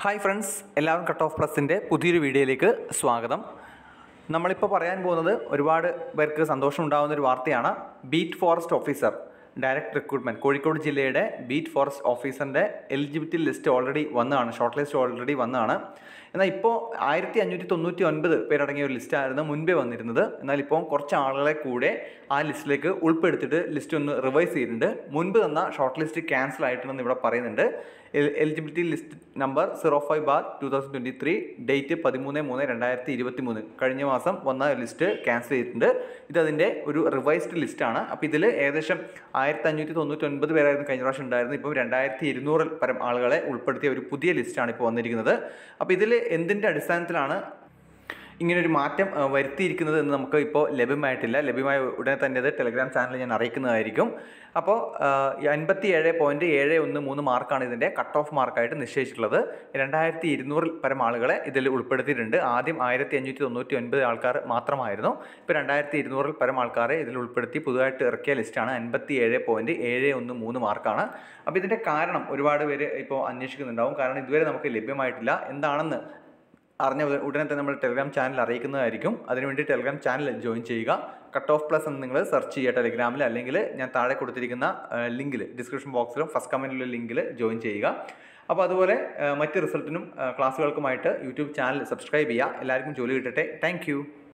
Hi friends, എല്ലാവരും cut off പ്ലസിൻ്റെ പുതിയൊരു വീഡിയോയിലേക്ക് സ്വാഗതം. നമ്മളിപ്പോൾ പറയാൻ പോകുന്നത് ഒരുപാട് പേർക്ക് സന്തോഷം ഉണ്ടാകുന്നൊരു വാർത്തയാണ്. Beat forest officer direct recruitment Kozhikode ജില്ലയുടെ ബീറ്റ് ഫോറസ്റ്റ് ഓഫീസറിൻ്റെ എലിജിബിലിറ്റി ലിസ്റ്റ് ഓൾറെഡി വന്നതാണ്, ഷോർട്ട് ലിസ്റ്റ് ഓൾറെഡി വന്നതാണ്. എന്നാൽ ഇപ്പോൾ 1599 പേരടങ്ങിയ ഒരു ലിസ്റ്റായിരുന്നു മുൻപേ വന്നിരുന്നത്. എന്നാൽ ഇപ്പോൾ കുറച്ച് ആളുകളെ കൂടെ ആ ലിസ്റ്റിലേക്ക് ഉൾപ്പെടുത്തിയിട്ട് ലിസ്റ്റ് ഒന്ന് റിവൈസ് ചെയ്തിട്ടുണ്ട്. മുൻപ് തന്ന ഷോർട്ട് ലിസ്റ്റ് ക്യാൻസൽ ആയിട്ടുണ്ടെന്ന് ഇവിടെ പറയുന്നുണ്ട്. എലിജിബിലിറ്റി ലിസ്റ്റ് നമ്പർ 05/2023, ഡേറ്റ് 13/3/2023, കഴിഞ്ഞ മാസം വന്ന ലിസ്റ്റ് ക്യാൻസൽ ചെയ്തിട്ടുണ്ട്. ഇതതിൻ്റെ ഒരു റിവൈസ്ഡ് ലിസ്റ്റാണ്. അപ്പോൾ ഇതിൽ ഏകദേശം 1599 പേരായിരുന്നു കഴിഞ്ഞ പ്രാവശ്യം ഉണ്ടായിരുന്നത്. ഇപ്പോൾ 2200 പരം ആളുകളെ ഉൾപ്പെടുത്തിയ ഒരു പുതിയ ലിസ്റ്റാണ് ഇപ്പോൾ വന്നിരിക്കുന്നത്. അപ്പോൾ ഇതിൽ എന്തിൻ്റെ അടിസ്ഥാനത്തിലാണ് ഇങ്ങനൊരു മാറ്റം വരുത്തിയിരിക്കുന്നത് എന്ന് നമുക്ക് ഇപ്പോൾ ലഭ്യമായിട്ടില്ല. ലഭ്യമായ ഉടനെ തന്നെ അത് ടെലഗ്രാം ചാനലിൽ ഞാൻ അറിയിക്കുന്നതായിരിക്കും. അപ്പോൾ 57.713 മാർക്കാണ് ഇതിൻ്റെ കട്ട് ഓഫ് മാർക്കായിട്ട് നിശ്ചയിച്ചിട്ടുള്ളത്. 2200 പരം ആളുകളെ ഇതിൽ ഉൾപ്പെടുത്തിയിട്ടുണ്ട്. ആദ്യം 1599 ആൾക്കാർ മാത്രമായിരുന്നു. ഇപ്പോൾ 2200 പരം ആൾക്കാരെ ഇതിൽ ഉൾപ്പെടുത്തി പുതുതായിട്ട് ഇറക്കിയ ലിസ്റ്റാണ്. 57.713 മാർക്കാണ്. അപ്പോൾ ഇതിൻ്റെ കാരണം ഒരുപാട് പേര് ഇപ്പോൾ അന്വേഷിക്കുന്നുണ്ടാവും. കാരണം ഇതുവരെ നമുക്ക് ലഭ്യമായിട്ടില്ല. എന്താണെന്ന് അറിഞ്ഞ ഉടനെ തന്നെ നമ്മൾ ടെലഗ്രാം ചാനൽ അറിയിക്കുന്നതായിരിക്കും. അതിനുവേണ്ടി ടെലഗ്രാം ചാനൽ ജോയിൻ ചെയ്യുക. കട്ട് ഓഫ് പ്ലസ് എന്ന് നിങ്ങൾ സെർച്ച് ചെയ്യുക ടെലഗ്രാമിൽ, അല്ലെങ്കിൽ ഞാൻ താഴെ കൊടുത്തിരിക്കുന്ന ലിങ്കിൽ ഡിസ്ക്രിപ്ഷൻ ബോക്സിലും ഫസ്റ്റ് കമൻറ്റിലുള്ള ലിങ്കിൽ ജോയിൻ ചെയ്യുക. അപ്പോൾ അതുപോലെ മറ്റ് റിസൾട്ടിനും ക്ലാസ്സുകൾക്കുമായിട്ട് യൂട്യൂബ് ചാനൽ സബ്സ്ക്രൈബ് ചെയ്യുക. എല്ലാവർക്കും ജോലി കിട്ടട്ടെ. താങ്ക്